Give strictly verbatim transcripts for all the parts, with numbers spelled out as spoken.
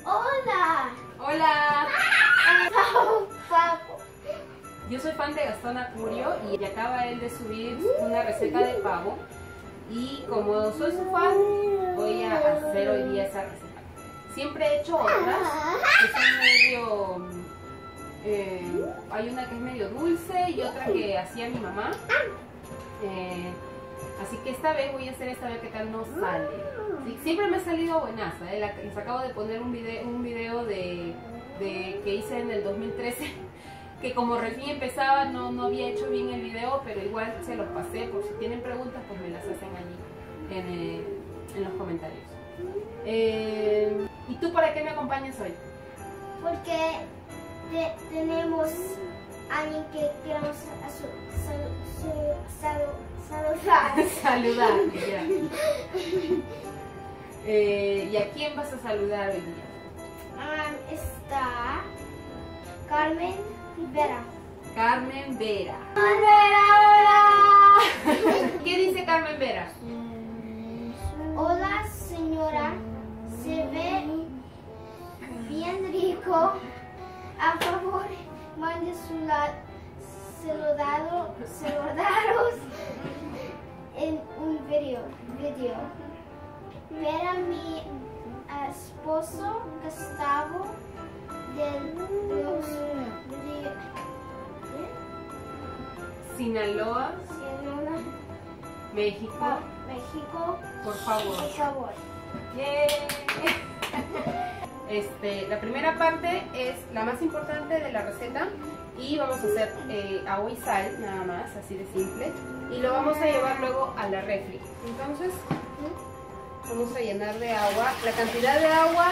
Hola. Hola. Pavo. Yo soy fan de Gastón Acurio y acaba él de subir una receta de pavo. Y como soy su fan, voy a hacer hoy día esa receta. Siempre he hecho otras que son medio... Eh, hay una que es medio dulce y otra que hacía mi mamá. Eh, así que esta vez voy a hacer esta vez que tal no sale. Sí, siempre me ha salido buenaza. Eh. Les acabo de poner un video, un video de, de que hice en el dos mil trece. Que como recién empezaba no, no había hecho bien el video, pero igual se los pasé. Por si tienen preguntas, pues me las hacen allí en, eh, en los comentarios. Eh, ¿Y tú para qué me acompañas hoy? Porque te, tenemos a alguien que queremos su, su, su, salu, saludar. Saludar, ya. Eh, ¿Y a quién vas a saludar hoy día? Um, está Carmen Vera. Carmen Vera. Hola, ¿Qué dice Carmen Vera? hola señora, se ve bien rico. A favor, mande su la, saludado, saludaros en un video. video. Ver a mi esposo Gustavo de los Sinaloa, Sinaloa, México, México, por favor. por favor. Yeah. Este, la primera parte es la más importante de la receta y vamos a hacer eh, agua y sal, nada más, así de simple, y lo vamos a llevar luego a la refri. Entonces vamos a llenar de agua, la cantidad de agua,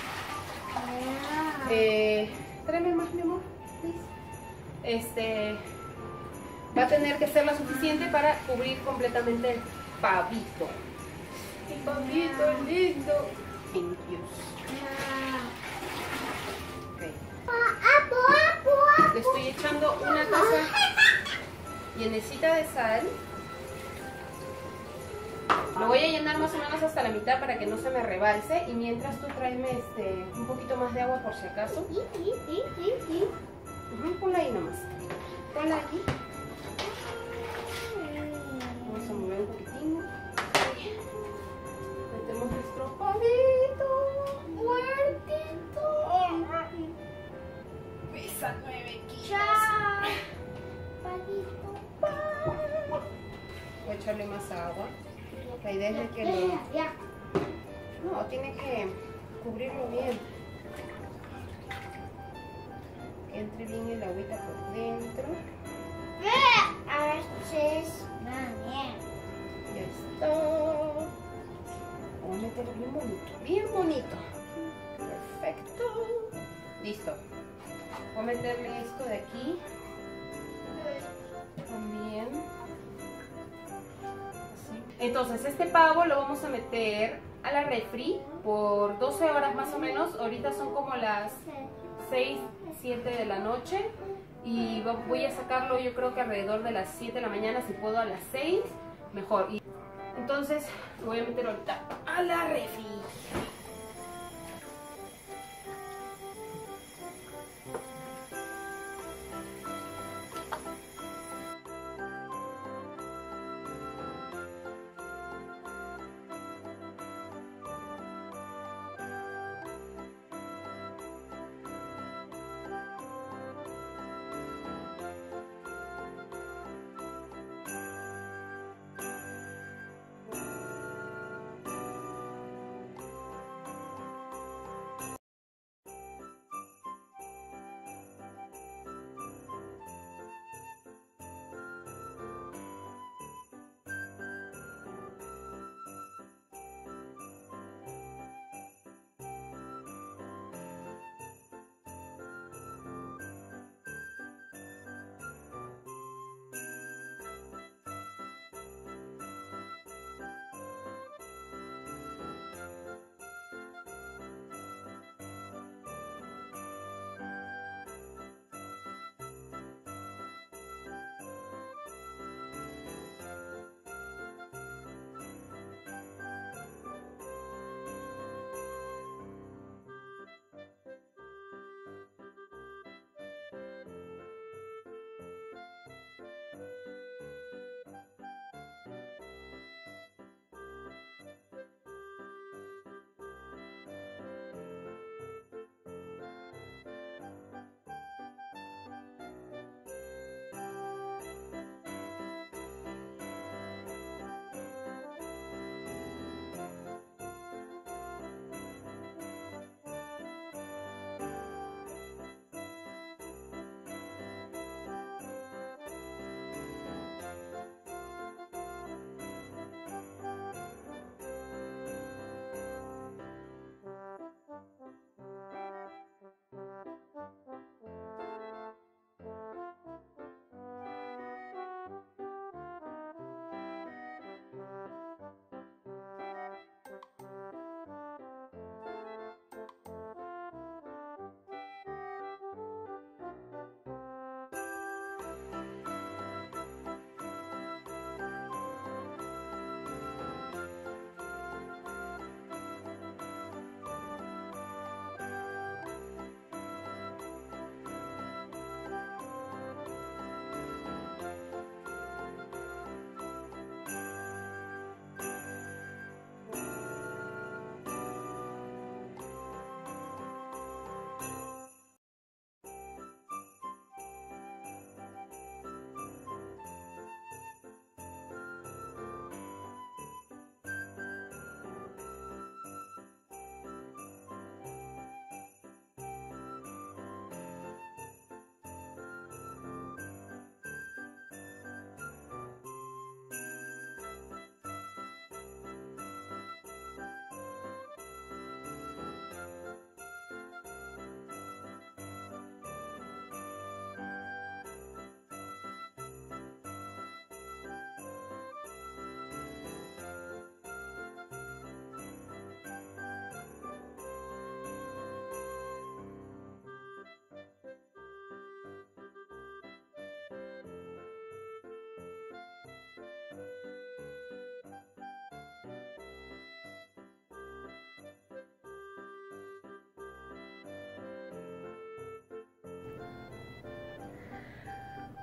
eh, tráeme más, mi amor, please. Este, va a tener que ser lo suficiente para cubrir completamente el pavito. El pavito es lindo. Thank you. Okay. Le estoy echando una taza llenecita de sal. Lo voy a llenar más o menos hasta la mitad para que no se me rebalse. Y mientras tú tráeme este, un poquito más de agua por si acaso. Uh-huh, ponla ahí nomás. Ponla aquí. Vamos a mover un poquitín. Metemos nuestro pavito. Muertito. Pesa nueve kilos. Voy a echarle más agua. La idea es de que lo... No, tiene que cubrirlo bien. Que entre bien el agüita por dentro. Ya está. Vamos a meterlo bien bonito, bien bonito. Perfecto. Listo. Voy a meterle esto de aquí. También. Así. Entonces este pavo lo vamos a meter a la refri por doce horas más o menos. Ahorita son como las seis, siete de la noche. Y voy a sacarlo yo creo que alrededor de las siete de la mañana. Si puedo a las seis, mejor. Y entonces lo voy a meter ahorita a la refri.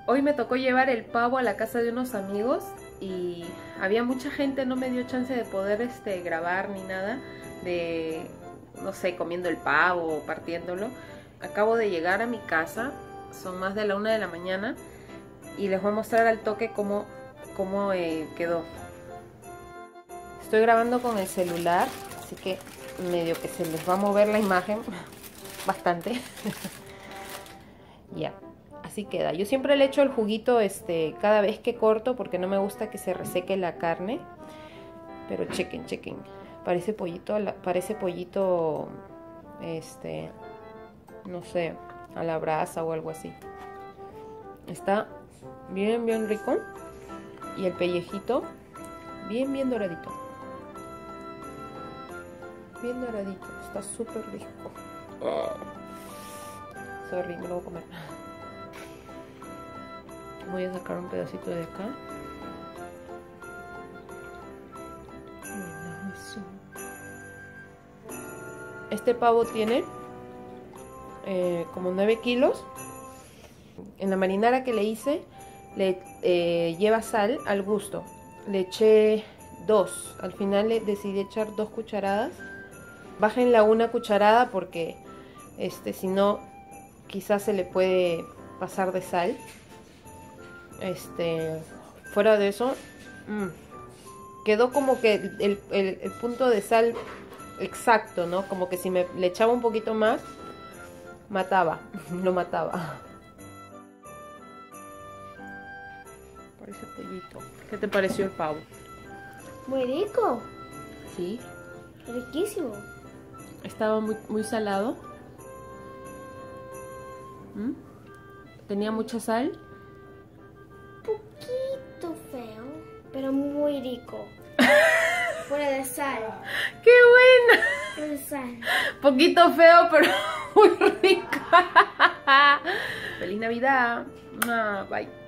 Hoy me tocó llevar el pavo a la casa de unos amigos y había mucha gente, no me dio chance de poder este, grabar ni nada de, no sé, comiendo el pavo o partiéndolo. Acabo de llegar a mi casa, son más de la una de la mañana y les voy a mostrar al toque cómo, cómo eh, quedó. Estoy grabando con el celular, así que medio que se les va a mover la imagen bastante. Ya. Así queda. Yo siempre le echo el juguito este, cada vez que corto porque no me gusta que se reseque la carne. Pero chequen, chequen. Parece pollito, parece pollito, este, no sé, a la brasa o algo así. Está bien, bien rico. Y el pellejito, bien, bien doradito. Bien doradito. Está súper rico. Oh. Sorry, me lo voy a comer. Voy a sacar un pedacito de acá. Este pavo tiene eh, como nueve kilos. En la marinara que le hice, le eh, lleva sal al gusto. Le eché dos. Al final le decidí echar dos cucharadas. Bájenla una cucharada porque este, si no, quizás se le puede pasar de sal. Este, fuera de eso, mmm, quedó como que el, el, el punto de sal exacto, ¿no? Como que si me le echaba un poquito más, mataba, lo mataba. Parece pollito. ¿Qué te pareció el pavo? Muy rico. Sí. Riquísimo. Estaba muy, muy salado. ¿Mm? Tenía mucha sal. Poquito feo, pero muy rico. Fuera de sal. ¡Qué buena! Fuera de sal. Poquito feo, pero muy rica. ¡Feliz Navidad! Bye.